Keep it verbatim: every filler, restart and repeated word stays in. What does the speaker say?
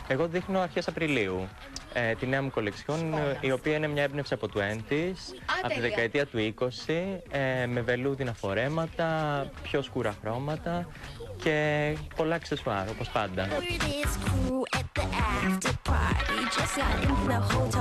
Εγώ δείχνω αρχές Απριλίου. Ε, τη νέα μου κολεξιόν, η οποία είναι μια έμπνευση από του έντες, από τη δεκαετία του είκοσι, ε, με βελούδινα φορέματα, πιο σκούρα χρώματα και πολλά αξεσουάρ, όπως πάντα.